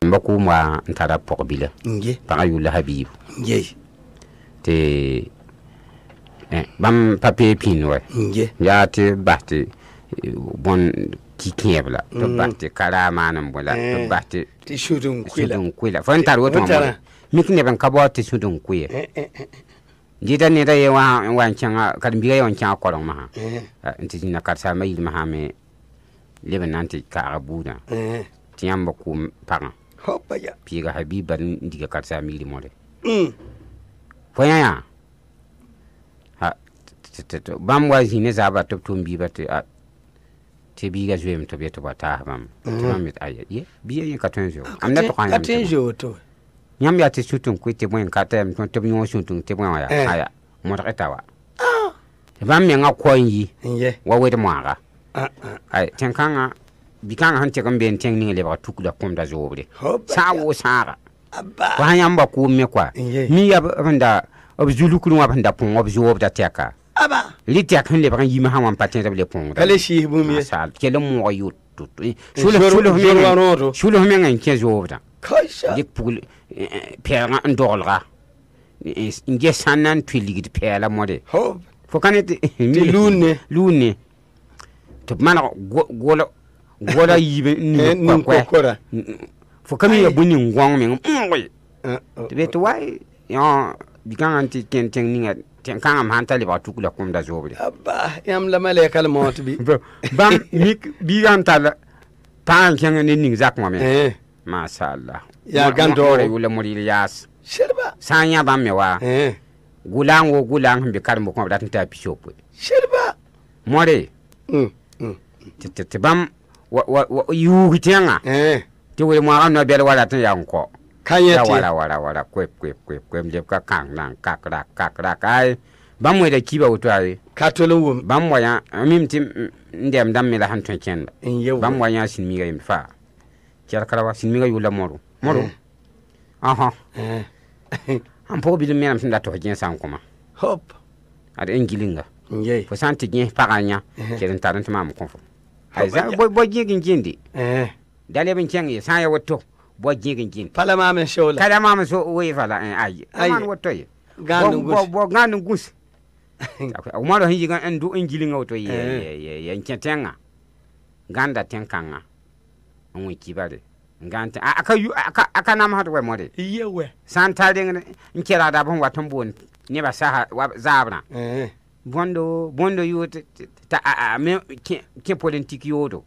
mbaku ma ntara pokbila nge pa ayula habib nge te bam papier pinwe nge ya te batti bon ki kebla to batti kala manam bola to batti ti shudun kwila fon tar woto mikne ban kabo te sudun kuye jida ne da yawa wancan kan biya wancan akoron ma inti na karsa mai ma me leben nanti ka abuna tiyamba ku pagan hoppa ya piga habiban ndiga karsa mi mole foya ha bam wa zine zaba to tumbi bate te biga zuem to beto bata bam tamit aya ye biya yin katonjo amna to kan katonjo to nyam ya te sutun ku te bwen katem to te nyo sutun te bwen ya aya mo ta tawa bam me nga koyi nge wa we de mwaga ai tenkanga bikanga hante kan ben teng ni le ba tukula kom da zobre sawo sara abba ko hanyamba ku me kwa mi ya banda obzulu kunu wa banda pon obzob da teka aba liti kan le ba yima hawan patin da le pon da kale shi bumi sal kele mo yut shulu me ngan ke zobda kaisha dik pul pera ndolga nge sanan twiligit pela mode hop fo kanete ti lune to mana gola yibe ni kokora fo kami ya buni ngwang me ngoy to beto wai ya bikanga anti kenteng ninga tenkanga manta le batukula kumda zobre abba yam la malekal mot bi bam mik biganta la tan kenga ni ning zak mame masha Allah ya gando wala mori yas sherba sanya bam me wa gulang be karmo ko datin ta pishopo sherba more te bam yu hitenga te wele mo ga no bel wala tan yanko kanya te wala kwep mje ka kang nan kakra kai bam we da kiba wuto ai katolo wum bam waya mim tim ndem dam mi la han ton kenda bam waya sin mi ga im fa cer kala wa sin mi ga yula moro aha am po bi dum menam sin da to gen san kuma hop ad engilinga nge fo santi gen paganya kelen taran tama am konfo ay za bo jigin jindi dale ben cengi sa ya wotto bo jigin jindi pala ma men shola kada ma so we fala ay man wotto ye ganu gus o maro hinji gan andu engilinga wotto ye nketenga ganda tenkanga on kibare ngante aka nam hatu we mode yewe santa de nkera da bon watan bon ne ba sa zabra bondo yote ta me ke politique yodo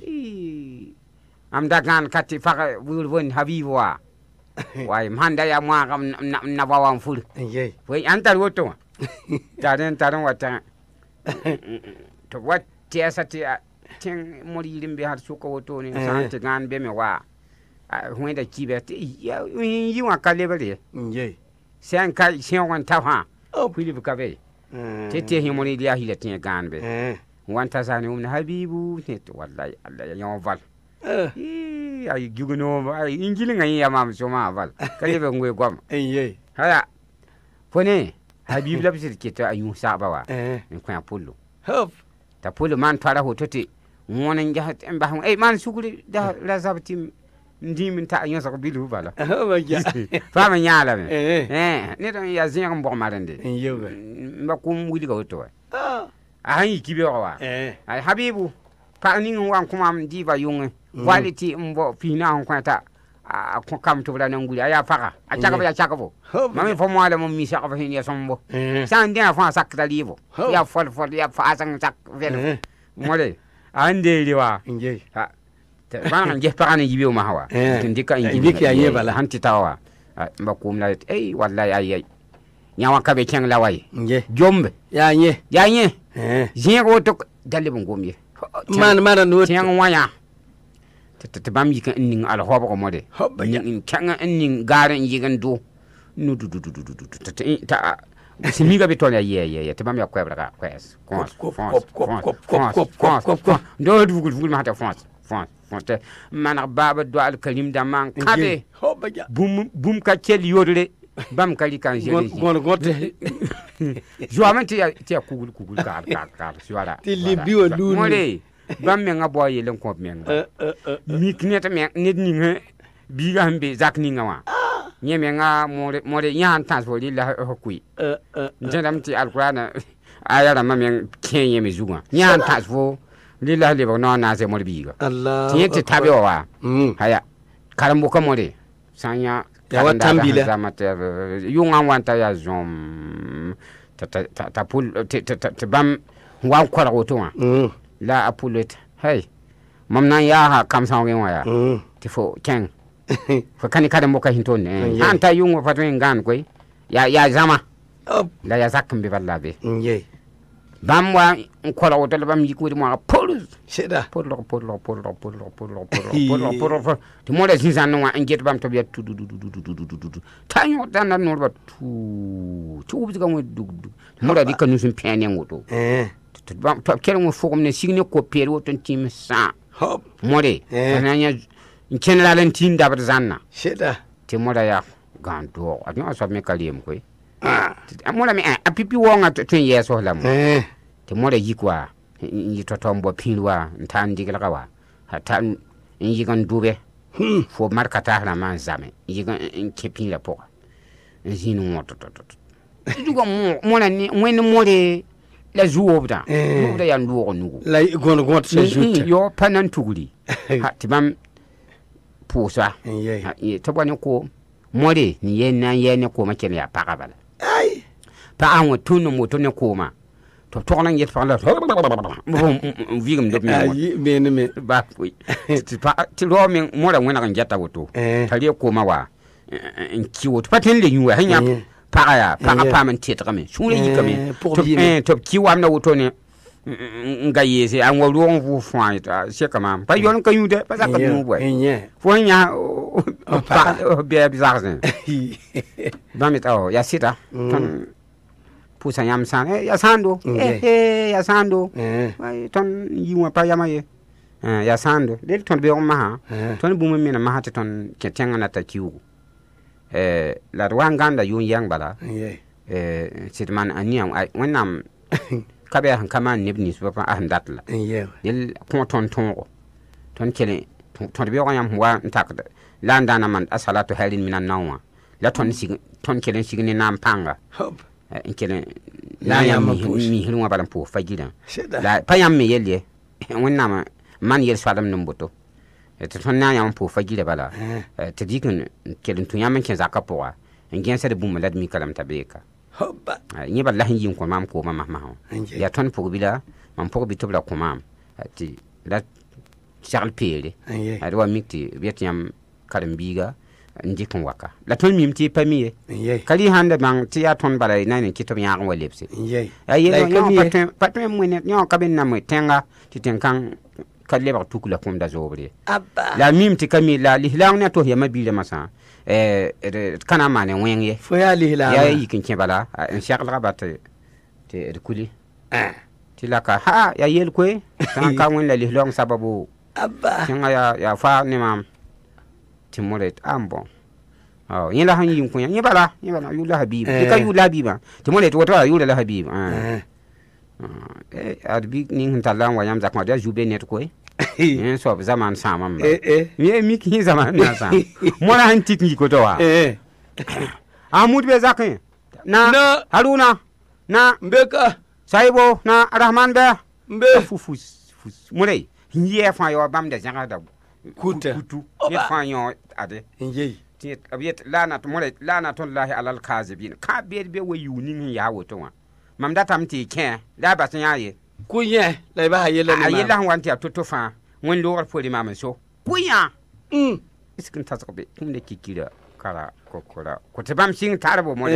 am da gan kati faka wul won habiwa way manda ya mwa na bawam ful way antar woto taran wata to wat tiasati tin mori limbe har suka woto ni sante gan be me wa huenda kibete ya yi wa kalebele sen kai sen wan tafa pili bukabe tete himoni dia hile tin ganbe wanta sani habibu net wallahi allah ya val ay juguno ay ingilinga ya mam soma val kalebe ngwe gwam haya fone habibu labsir keta ayu sabawa en kwa pullo hop ta pullo man tara hotote wonen jahat en bahum man sukuri da lazabtim ndimin ta ayon sa bilu bala fa ma nyala me ne don ya zin ngam marande yewe mbakum wuli go to ayi kibe wa ay habibu pa ni wan kuma diva yunga quality mbo fina on kwata ko kam to bla nguli aya faka a chaka bo mami fo mo ala mo mi saka hin ya sombo san dia fa sakta livo ya fol ya fa sang sak vel mole ande liwa nge ha bana nge parane yibe ma hawa ndika indiki ya yebala hanti tawa mbakum la wallahi ay nyawa kabe keng lawai nge jombe ya nye jien ko to dalle bon gomye man no tiang waya te bam yikan ning al hobo ko mode ning kanga ning garan yigan do nu du ta simiga be tonya ye te bam yakwa bra kwes do dugul ma ta France man baba do al kalim da man kabe bum ka kel yodre bam kali kan jeli gote joamante ya kugul ka suara ti libiwo lu mole bam me ngabo ye len ko men mi kneta me nit ni biga hambe zakninga wa nyeme nga more yan transfer la hokui ndam ti alqur'ana ayara mamen kenye mizuga yan transfer lila le ba na se more biga Allah ti tabe wa haya karambo ka more sanya ya watambila zamata yunga wanta ya zom ta pul te bam wan kwara wotonga la apulet hey mamna ya ha kam sangen wa ya ti fo ken fo kani kada mo ka hinton anta yungo fatwen ngan koy ya zama la ya zakam be ballabe bam wa kwara woto bam yikuri mo pol sheda pol ti mo la zinzan no nget bam to biya tudu tanyo dan no ba tu bi ga mo dug mo la di kanu sun pene ngoto bam to kero mo fogom ne signe ko pere woton tim sa hop more nanya general tin da zanna sheda ti mo la ya gando adno aso me kaliem koy amona me apipi wonga tun yeso lam te mo la yikwa yi totombo pilwa ntandi kala wa hatan yi gan dube fo markata la man zame yi gan kepin la poka zinu moto dugo mo la ni wen mo le la zuobda mo da yan dugo nugo la gon se joute yo panan tuguli hatibam pusa to bone ko more ni yen ko ma ken ya paka bala ai pa an tunu moto ne ko ma to tonan yet fa la vigam do me ba koy ti ro men mo la wona kan jata woto tali ko ma wa en kiwo to patin le yuwa hanya para pa man tetra men sule yikame to kiwa na woto ne nga yese an wa ruwan fu fa ta se kama pa yon kan yude pa ka mu boy fo nya pa be bizarre ba mi ta ya sita ton pusa yam san ya sando ya sando ton yiwa pa yama ye ya sando del ton be on ma ton bu mi na ma ton ketenga na ta kiwu la rwanganda yun yang bala sitman aniam wonam kabe han kama nebni so pa andatla del ko ton kele ton be on yam wa ntakda landa na man asalatu halin minan nawa la ton kele signi nam panga kele la yam mi hilwa balam po fajida la payam me yelle wonnama man yel swadam numboto ton na yam po fajida bala te dikun kele tun yam ken zakapo wa ngen sa de bum lad mi kalam tabeka hobba ni balla hin yin ko mam ko mama ya ton po bila mam po bitobla ko mam ti la charles pele adwa mikti vietnam karambiga ndikon waka la ton mimti pamiye kali hande bang ti ya ton bala nane kitom ya ngwa lepse ayi no patme mwene nyo kabin na mwetenga ti tenkan kalle ba tukula kom da zobre la mimti kamila lihlang na to ya mabile masa kana mane wenge fo ya lihlang ya yikin kebala en shakla batte te kuli ti la ka ha ya yel kwe san ka won la lihlang sababu tinga ya fa ne mam timoret ambo yela han yin kunya yela yula habib ka yula habiba timoret wato yula habib adbi nin talan wa yam zakma da jube net ko so zaman sama mi ki zaman na sa mona han tikni ko to wa amud be zakin na haruna na mbeka saibo na rahman be fufus mulai hiye fa yo bam da janga da kutu ye fa yo ade ti abiyat lana to mulai lana to lahi alal kazibin ka be wayunin ya woto wa mam da tamti ken da ba san yaye kunya la ba hayela ni ayela han wanti atoto fa won lo fori mam so kunya iskin tasobe kumde kikira kala kokora ko te bam sing tarabo mo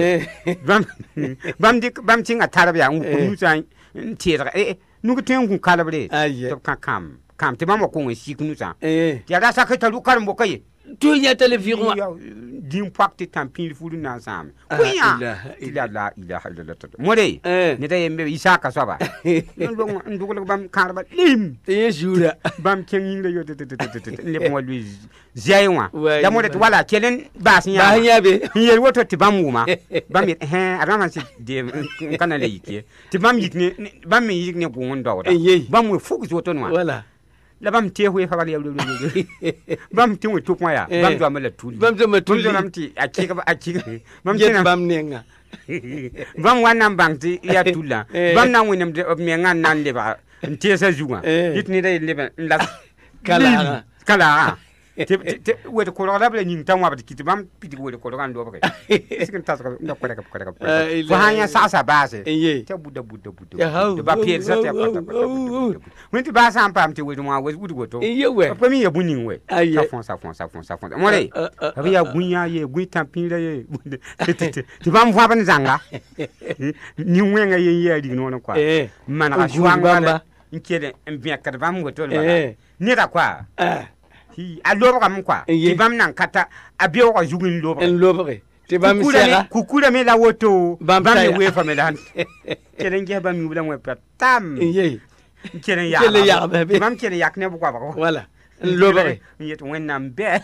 bam sing tarabo ya ngu san tira nu ko ten kun kala bre to kam te bam ko ngi sikunu sa ya da sakata lu karam bo kay tu nya television d'impact tampil fulu na sam kuya ila more ne da yembe isaka soba ndugul bam karba lim te jura bam kenyin le yo le mo lui zaiwa da more wala kelen basin ya ba nya be yer woto ti bam wuma bam arama si de kana le yike ti bam yikne bam mi yikne ko ngondo da bam mo fuku woto no wala la bam tie hoe fa ya bam ti we to kwa ya bam do amala tuli bam do matuli bam ti a kika bam ti bam nenga bam wanam bang ti ya tula bam na winem de me ngan nan le ba tie sa juwa dit ni dai le la kala te we ko la bla ni tan wa ba ti bam piti we ko ran do ba kai sikin ta na ko ka fa hanya sa base te buda de ba pie sa te pa when ti ba sa pam ti we do ma we budu to pa mi ye bunin we sa fon mo le ba ya gunya ye gui tampin le ye ti bam fa ban zanga ni wenga ye di no kwa man ga juanga nkede mbia ka bam go to le ni da kwa a lobra mun kwa ti bam nan kata a biyo ko jugin lobra en lobre ti bam sera kukura me la woto bam me we fa me dan kelen ge bam mi bulan we patam kelen ya bam kelen yak ne bu kwa ba voilà en lobre yet wen nam be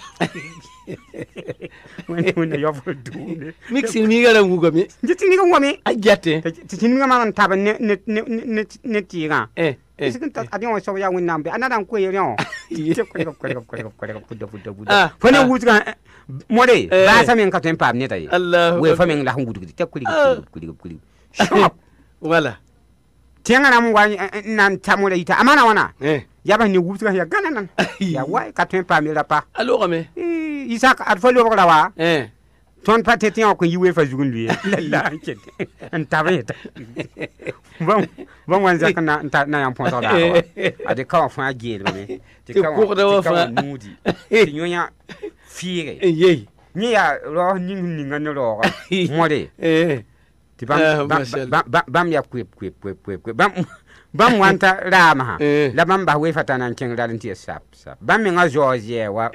wen yo fo du mixing mi gara ngugo mi jiti ni ko ngomi a jatte ti ni ma taba ne ti ga isikin ta adion so ya wen nam be anada ko ye yon ko fone wuta mode ba sa men ka ten pam ne tay we fa men la hungudu te kuli voilà tianga na mwa nan tamole ita amana wana ya ba ni wuta ya gana nan ya wa ka ten pam la pa alors me isaka at fo lo ko wa ton pa te tian ko yiwe fa jugun lui la en tabeta bon wan zaka na yam ponta da ade ka fa agir me te ka fa nudi ti nyonya fiere ni ya ro ni ngano ro mode ti bam ya kwep bam wanta rama la bam ba we fatana kin dalin ti sap bam mi nga George wa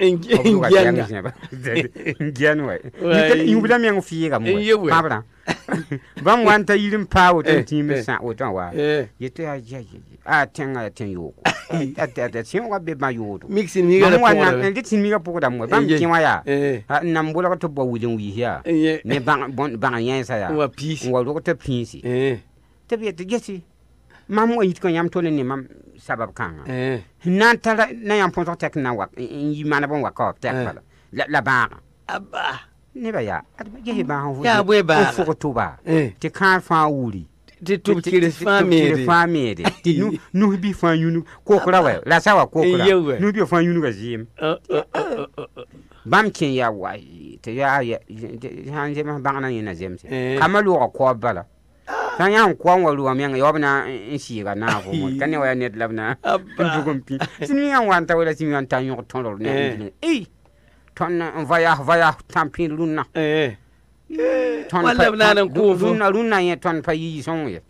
ngian wa ni bula mi ngifiga mo pabra bam wanta yirim pawo ti mi sa o tan wa yete a tenga ten yo ata sin wa be ma yo mixing mi ga ko na ndi tin mi ga poko da mo bam kin wa ya na mbola ko to bo wujin wi ya ne bang yan sa ya wa peace wa ro ko to peace te bi te gesi mam o yit ko yam tole ni mam sabab kanga nan tala na yam ponto tek na wa yi mana bon wa ko tek bala la ba aba ne ba ya je ba ho ya bwe ba fo to ba te kan fa wuri te to kire famede nu bi fa yunu ko kura wa la sawa ko kura nu bi fa yunu ga jim bam kin ya wa te ya han je ma ba na ina jemse kamalu ko bala kan yan kwan walu am yan yobna inshiga na ko mo kan wa net labna dugum pi sini yan wanta wala sini yan tan yo ton lor ne ton vaya tampin lunna ton labna nan ko lunna ye ton pa yi son ye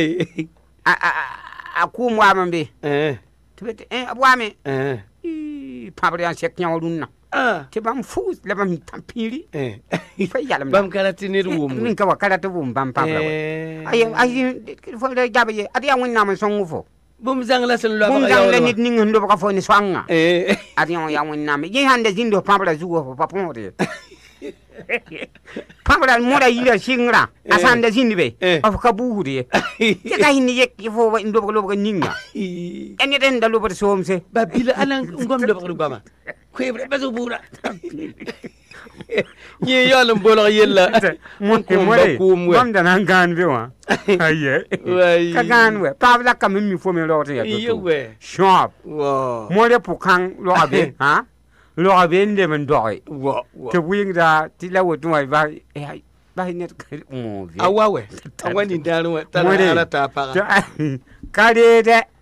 a ku mo ambe tibet abwame pabre an sek nyaw lunna te bam fous la bam tampiri fa yalam bam karati ne wum min ka wakala to wum bam pabla ay fo da jabe adi an wonna man songu fo bum zang la sen lo bum zang la nit ning ndo ka fo ni swanga adi an ya wonna me je hande zindo pabla zugo fo paponde pabla moda yira singra asande zindibe of ka buudi te ka hinni yek fo ndo ko ninga eni den da lo bo somse babila alan ngom do ko bama kwebre bazo bura ye yalum bolo yella mon ko mo bam da nan gan be wa aye ka gan we pabla kam mi fo me lo te ya to shop mo le pukan lo abe ha lo abe nde men doy te winga ti la wo tuma ba ba net mo awawe awani dalu ta ala ta para ka de